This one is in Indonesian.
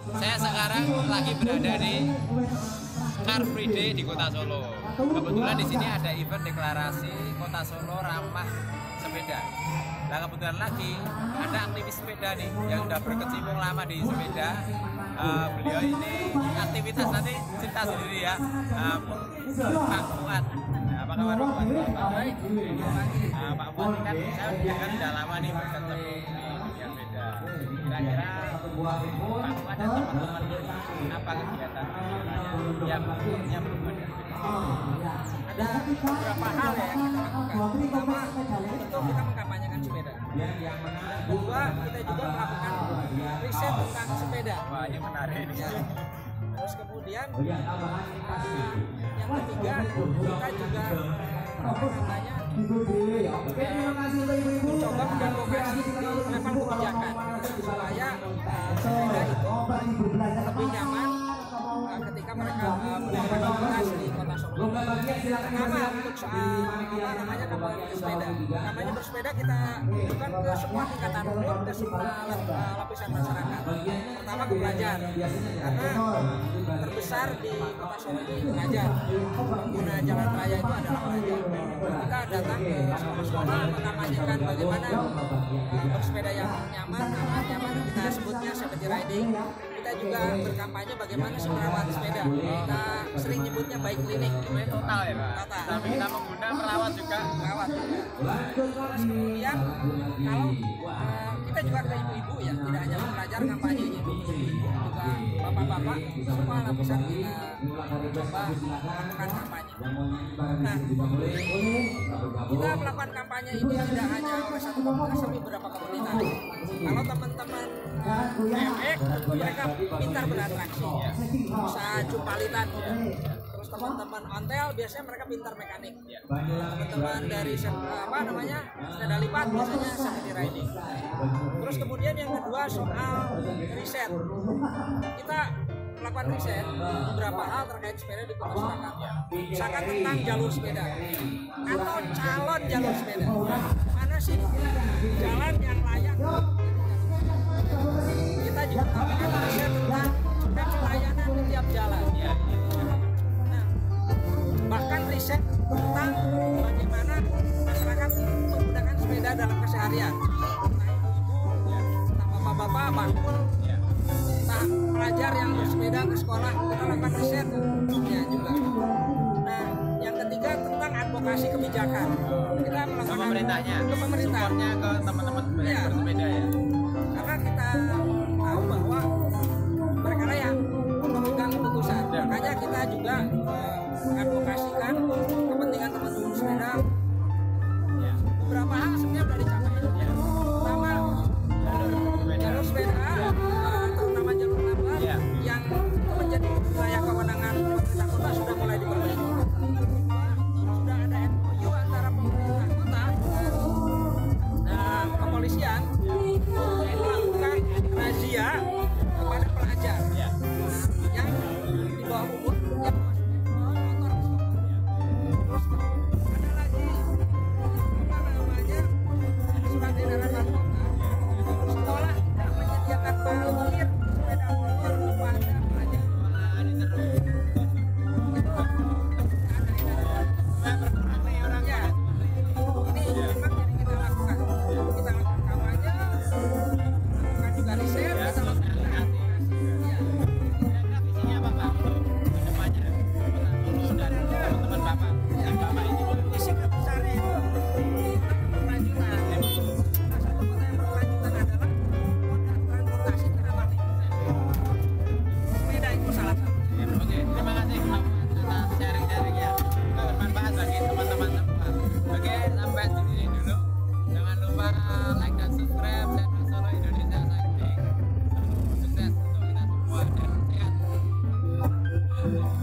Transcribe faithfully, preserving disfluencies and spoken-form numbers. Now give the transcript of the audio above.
Saya sekarang lagi berada di Car Free Day di Kota Solo. Kebetulan di sini ada event deklarasi Kota Solo ramah sepeda. Nah kebetulan lagi ada aktivis sepeda nih yang udah berkecimpung lama di sepeda. Uh, beliau ini aktivitas nanti cerita sendiri ya. Uh, Pak Fuad. Nah, apa kabar Pak Fuad? Baik. Uh, Pak Fuad ini kan saya kan sudah lama nih berkecimpung di dunia sepeda. Kira-kira Pak Fuad dan teman-teman apa kegiatan yang yang berhubungan dengan sepeda? Ada beberapa hal ya yang kita lakukan. Pertama, tentu kita mengkampanyekan sepeda. Kedua, kita juga melakukan riset tentang sepeda. Wah, ini menarik ini. Ya. Terus kemudian uh, yang ketiga, kita juga apa namanya mencoba mengadvokasi di level kebijakan supaya sepeda itu lebih nyaman ketika mereka melakukan aktivitas di Kota Solo. Pertama untuk soal apa namanya kampanye bersepeda. Kampanye bersepeda kita lakukan ke semua tingkatan umur, ke semua lapisan masyarakat. Pertama ke pelajar, karena terbesar di Kota Solo ini pelajar. Pengguna jalan raya itu adalah pelajar. Kita datang ke sekolah-sekolah mengampanyekan bagaimana bersepeda yang nyaman, aman, nyaman. Kita sebutnya safety riding. Kita juga berkampanye bagaimana sih merawat sepeda. Kita sering nyebutnya bike clinic. Ini total ya Pak? Total. Tapi kita mengguna merawat juga. Merawat juga. Terus kemudian kalau uh, kita juga ke ibu-ibu ya, tidak hanya pelajar kampanye ibu, juga bapak-bapak, semua lapisan kita coba melakukan kampanye. Nah, kita melakukan kampanye ini tidak hanya oleh satu komunitas, tapi beberapa komunitas. Kalau teman-teman M E, mereka pintar beratraksi, bisa cupalitan. Terus teman-teman ontel biasanya mereka pintar mekanik. Teman-teman dari apa namanya sepeda lipat biasanya safety riding. Terus kemudian yang kedua soal riset. Kita melakukan riset beberapa hal terkait sepeda di Kota Surakarta. Misalkan tentang jalur sepeda atau calon jalur sepeda. Mana sih jalan yang layak? Kita juga melakukan riset tentang pelayanan di tiap jalan. Nah, bahkan riset tentang bagaimana masyarakat menggunakan sepeda dalam keseharian. Entah ibu-ibu, entah bapak-bapak, bahkan entah pelajar yang bersepeda ke sekolah, kita lakukan riset ya juga. Nah, yang ketiga tentang advokasi kebijakan. Kita melakukan ke pemerintahnya, ke pemerintah, supportnya ke teman-teman ya, bersepeda ya. Karena kita tahu bahwa mereka lah yang memegang keputusan. Makanya kita juga uh, mengadvokasikan kepentingan teman-teman sepeda. Ya. Beberapa hal sebenarnya sudah dicapai. Ya. Pertama, jalur sepeda, uh, terutama jalur lambat ya, yang menjadi wilayah kewenangan pemerintah kota sudah mulai diperbaiki. Sudah ada M O U antara pemerintah kota dan kepolisian melakukan razia kepada pelajar ya, yang di bawah umur yang motor. Terus ada lagi apa namanya surat edaran wali kota, sekolah tidak menyediakan parkir sepeda motor kepada pelajar. Itu ada edaran orangnya. Ini memang jadi kita lakukan. Kita lakukan kampanye, lakukan juga riset, kita lakukan ya. Visinya apa Pak? Kedepannya sebenarnya teman-teman Bapak yang Bapak ini Visi terbesarnya itu keberlanjutan. Salah satu kota yang berkelanjutan adalah moda transportasi ramah lingkungan. Sepeda itu salah satu. Oke, terima kasih Pak atas sharing-sharingnya. Bermanfaat bagi teman-teman semua. Oke, sampai di sini dulu. Jangan lupa like dan subscribe channel Solo Indonesia Cycling. Sukses untuk kita semua dan sehat.